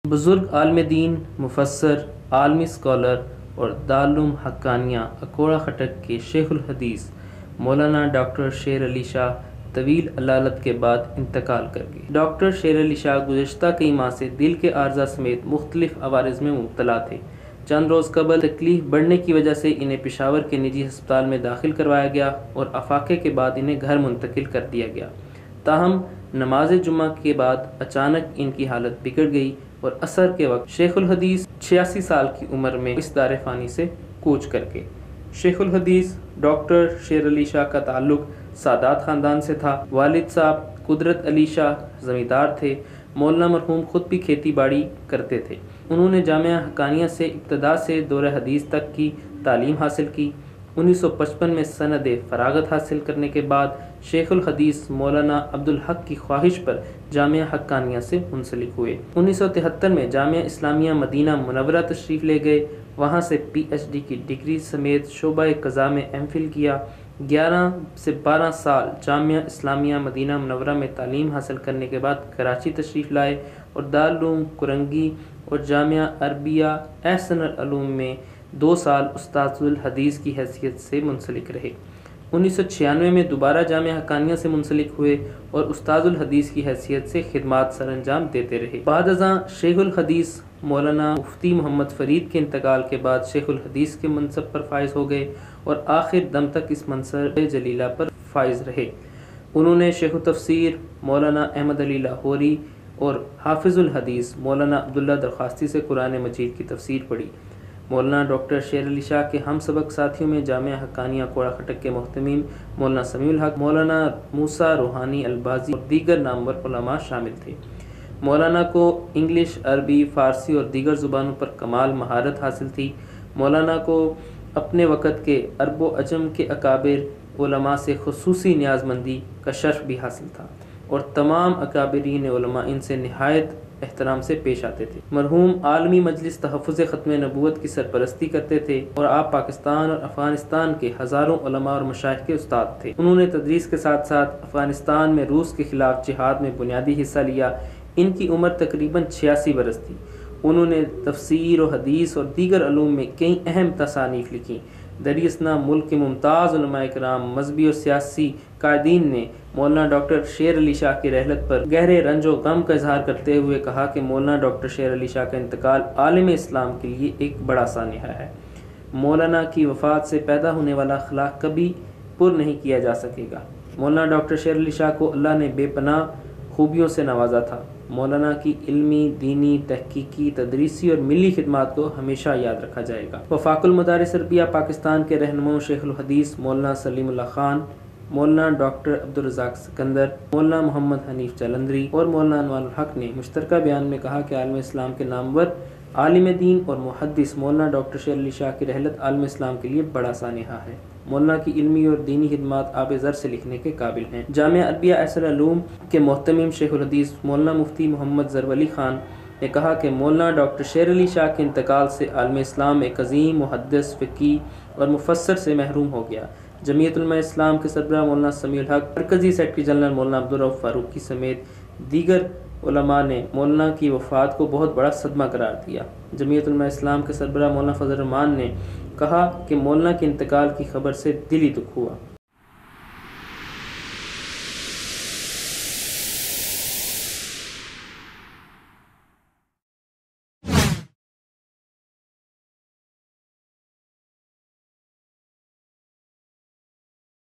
بزرگ عالم دین، مفسر، عالمی اسکالر اور دارالعلوم حقانیہ اکوڑہ خٹک کے شیخ الحدیث مولانا ڈاکٹر شیر علی شاہ طویل علالت کے بعد انتقال کر گئے۔ ڈاکٹر شیر علی شاہ گزشتہ کئی ماہ سے دل کے عارضہ سمیت مختلف عوارض میں مبتلا تھے۔ چند روز قبل تکلیف بڑھنے کی وجہ سے انہیں پشاور کے نجی ہسپتال میں داخل کروایا گیا اور افاقے کے بعد انہیں گھر منتقل کر دیا گیا۔ تاہم نماز جمعہ کے بعد اچانک ان کی حالت بگڑ گئی اور عصر کے وقت شیخ الحدیث 86 سال کی عمر میں اس دار فانی سے کوچ کر گئے۔ شیخ الحدیث ڈاکٹر شیر علی شاہ کا تعلق سادات خاندان سے تھا۔ والد صاحب قدرت علی شاہ زمیندار تھے۔ مولانا مرحوم خود بھی کھیتی باڑی کرتے تھے۔ انہوں نے جامعہ حقانیہ سے ابتدا سے دورہ حدیث تک کی تعلیم حاصل کی۔ 1955 میں سند فراغت حاصل کرنے کے بعد شیخ الحدیث مولانا عبدالحق کی خواہش پر جامعہ حقانیہ سے منسلک ہوئے۔ 1973 میں جامعہ اسلامیہ مدینہ منورہ تشریف لے گئے۔ وہاں سے پی ایچ ڈی کی ڈگری سمیت شعبہ قضاء میں ایم فل کیا۔ 11 سے 12 سال جامعہ اسلامیہ مدینہ منورہ میں تعلیم حاصل کرنے کے بعد کراچی تشریف لائے اور دارالعلوم کرنگی اور جامعہ عربیہ احسن العلوم میں 2 سال استاذ الحدیث کی حیثیت سے منسلک رہے۔ 1996 میں دوبارہ جامعہ حقانیہ سے منسلک ہوئے اور استاذ الحدیث کی حیثیت سے خدمات سر انجام دیتے رہے۔ بعد ازاں شیخ الحدیث مولانا مفتی محمد فرید کے انتقال کے بعد شیخ الحدیث کے منصب پر فائز ہو گئے اور آخر دم تک اس منصب جلیلہ پر فائز رہے۔ انہوں نے شیخ التفسیر مولانا احمد علی لاہوری اور حافظ الحدیث مولانا عبداللہ درخواستی سے قرآن مجید کی تفسیر پڑھی۔ مولانا ڈاکٹر شیر علی شاہ کے ہم سبق ساتھیوں میں جامعہ حقانیہ کوڑہ خٹک کے محتمم مولانا سمیع الحق، مولانا موسیٰ روحانی البازی اور دیگر نامور علماء شامل تھے۔ مولانا کو انگلش، عربی، فارسی اور دیگر زبانوں پر کمال مہارت حاصل تھی۔ مولانا کو اپنے وقت کے عرب و عجم کے اکابر علماء سے خصوصی نیاز مندی کا شرف بھی حاصل تھا اور تمام اکابرین علماء ان سے نہایت احترام سے پیش آتے تھے۔ مرحوم عالمی مجلس تحفظ ختم نبوت کی سرپرستی کرتے تھے اور آپ پاکستان اور افغانستان کے ہزاروں علماء اور مشائخ کے استاد تھے۔ انہوں نے تدریس کے ساتھ ساتھ افغانستان میں روس کے خلاف جہاد میں بنیادی حصہ لیا۔ ان کی عمر تقریباً 86 برس تھی۔ انہوں نے تفسیر و حدیث اور دیگر علوم میں کئی اہم تصانیف لکھیں۔ دریاسنا ملک کے ممتاز علماء کرام، مذہبی اور سیاسی قائدین نے مولانا ڈاکٹر شیر علی شاہ کی رحلت پر گہرے رنج و غم کا اظہار کرتے ہوئے کہا کہ مولانا ڈاکٹر شیر علی شاہ کا انتقال عالم اسلام کے لیے ایک بڑا سانحہ ہے۔ مولانا کی وفات سے پیدا ہونے والا خلا کبھی پر نہیں کیا جا سکے گا۔ مولانا ڈاکٹر شیر علی شاہ کو اللہ نے بے پناہ خوبیوں سے نوازا تھا۔ مولانا کی علمی، دینی، تحقیقی، تدریسی اور ملی خدمات کو ہمیشہ یاد رکھا جائے گا۔ وفاق المدارس عربیہ پاکستان کے رہنما شیخ الحدیث مولانا سلیم اللہ خان، مولانا ڈاکٹر عبدالرزاق سکندر، مولانا محمد حنیف جلندری اور مولانا انوار الحق نے مشترکہ بیان میں کہا کہ عالم اسلام کے نامور عالم دین اور محدث مولانا ڈاکٹر شیر علی شاہ کی رحلت عالم اسلام کے لیے بڑا سانحہ ہے۔ مولانا کی علمی اور دینی خدمات آب زر سے لکھنے کے قابل ہیں۔ جامعہ عربیہ احسن العلوم کے محتمم شیخ الحدیث مولانا مفتی محمد زرولی خان نے کہا کہ مولانا ڈاکٹر شیر علی شاہ کے انتقال سے عالم اسلام ایک عظیم محدث، فقیہ اور مفسر سے محروم ہو گیا۔ جمعیت علماء اسلام کے سربراہ مولانا سمیع الحق، مرکزی سیکرٹری جنرل مولانا عبدالرؤف فاروقی سمیت دیگر علماء نے مولانا کی وفات کو بہت بڑا صدمہ قرار دیا۔ جمعیت علماء اسلام کے سربراہ مولانا فضل الرحمان نے کہا کہ مولانا کے انتقال کی خبر سے دلی دکھ ہوا۔